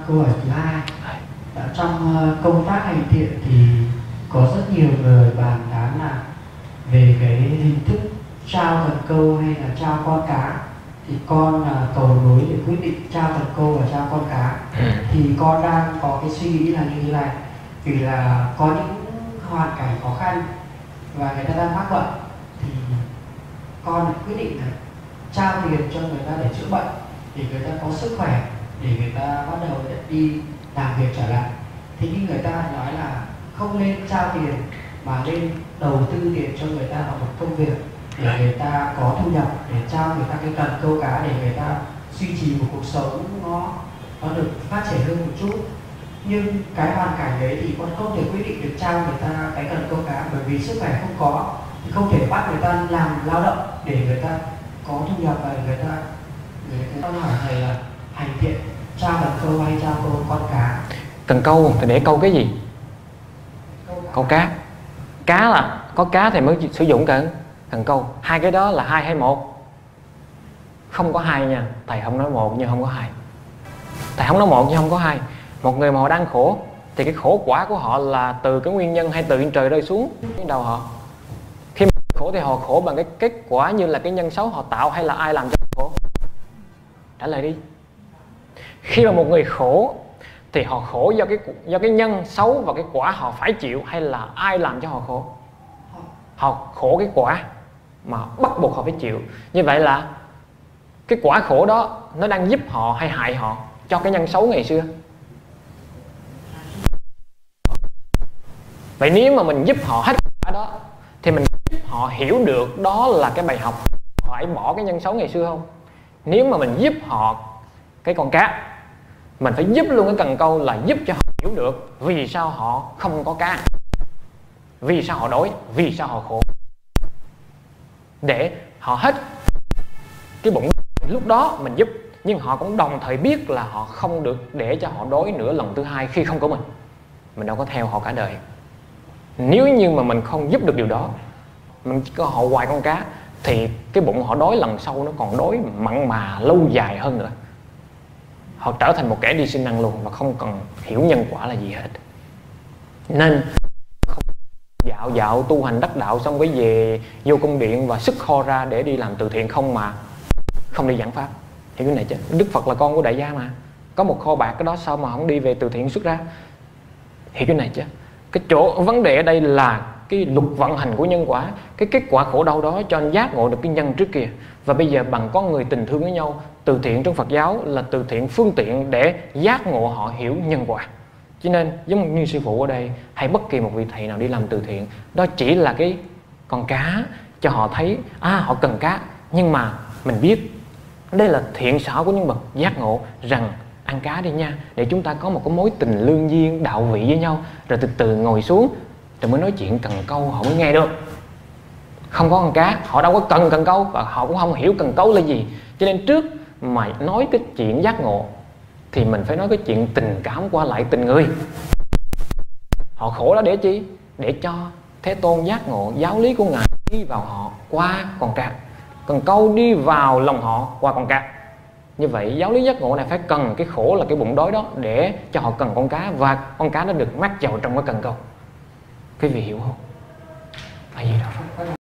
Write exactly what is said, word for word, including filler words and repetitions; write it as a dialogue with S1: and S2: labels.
S1: câu hỏi thứ hai. Trong công tác hành thiện thì có rất nhiều người bàn tán là về cái hình thức trao cần câu hay là trao con cá. Thì con là cầu nối để quyết định trao cần câu và trao con cá. Thì con đang có cái suy nghĩ là như thế này, vì là có những hoàn cảnh khó khăn và người ta đang mắc bệnh, thì con quyết định là trao tiền cho người ta để chữa bệnh, để người ta có sức khỏe, để người ta bắt đầu đi làm việc trở lại. Thì như người ta nói là không nên trao tiền mà nên đầu tư tiền cho người ta vào một công việc để người ta có thu nhập, để trao người ta cái cần câu cá để người ta duy trì một cuộc sống nó nó được phát triển hơn một chút. Nhưng cái hoàn cảnh đấy thì con không thể quyết định được trao người ta cái cần câu cá, bởi vì sức khỏe không có thì không thể bắt người ta làm lao động để người ta có thu nhập và người ta người ta hỏi thầy là hành thiện trao cần câu hay trao câu con cá.
S2: Cần câu thì để câu cái gì? Câu, câu cá. Cá là có cá thì mới sử dụng cần cần câu. Hai cái đó là hai hay một? Không có hai nha. Thầy không nói một nhưng không có hai. Thầy không nói một nhưng không có hai. Một người mà họ đang khổ thì cái khổ quả của họ là từ cái nguyên nhân hay từ trên trời rơi xuống trên đầu họ. Khi mà khổ thì họ khổ bằng cái kết quả như là cái nhân xấu họ tạo hay là ai làm cho họ khổ? Trả lời đi. Khi mà một người khổ thì họ khổ do cái do cái nhân xấu và cái quả họ phải chịu hay là ai làm cho họ khổ? Họ khổ cái quả mà bắt buộc họ phải chịu. Như vậy là cái quả khổ đó nó đang giúp họ hay hại họ cho cái nhân xấu ngày xưa? Vậy nếu mà mình giúp họ hết quả đó thì mình giúp họ hiểu được đó là cái bài học phải bỏ cái nhân xấu ngày xưa không? Nếu mà mình giúp họ cái con cá, mình phải giúp luôn cái cần câu là giúp cho họ hiểu được vì sao họ không có cá, vì sao họ đói, vì sao họ khổ, để họ hết cái bụng. Lúc đó mình giúp, nhưng họ cũng đồng thời biết là họ không được để cho họ đói nữa lần thứ hai khi không có mình. Mình đâu có theo họ cả đời. Nếu như mà mình không giúp được điều đó, mình chỉ có họ hoài con cá, thì cái bụng họ đói lần sau nó còn đói mặn mà lâu dài hơn nữa. Họ trở thành một kẻ đi sinh năng luôn và không cần hiểu nhân quả là gì hết. Nên không dạo dạo tu hành đắc đạo xong cái về vô cung điện và sức kho ra để đi làm từ thiện không mà không đi giảng pháp. Hiểu cái này chứ? Đức Phật là con của đại gia mà, có một kho bạc cái đó sao mà không đi về từ thiện xuất ra? Hiểu cái này chứ? Cái chỗ vấn đề ở đây là cái luật vận hành của nhân quả. Cái kết quả khổ đau đó cho anh giác ngộ được cái nhân trước kia. Và bây giờ bằng con người tình thương với nhau, từ thiện trong Phật giáo là từ thiện phương tiện để giác ngộ họ hiểu nhân quả. Cho nên giống như sư phụ ở đây hay bất kỳ một vị thầy nào đi làm từ thiện, đó chỉ là cái con cá cho họ thấy à họ cần cá, nhưng mà mình biết đây là thiện xảo của những bậc giác ngộ rằng ăn cá đi nha, để chúng ta có một cái mối tình lương duyên đạo vị với nhau, rồi từ từ ngồi xuống rồi mới nói chuyện cần câu họ mới nghe được. Không có con cá họ đâu có cần cần câu và họ cũng không hiểu cần câu là gì. Cho nên trước mà nói cái chuyện giác ngộ thì mình phải nói cái chuyện tình cảm qua lại tình người. Họ khổ đó để chi? Để cho Thế Tôn giác ngộ giáo lý của Ngài đi vào họ qua con cá, cần câu đi vào lòng họ qua con cá. Như vậy giáo lý giác ngộ này phải cần cái khổ là cái bụng đói đó để cho họ cần con cá, và con cá nó được mắc vào trong cái cần câu. Quý vị hiểu không? Phải gì đâu.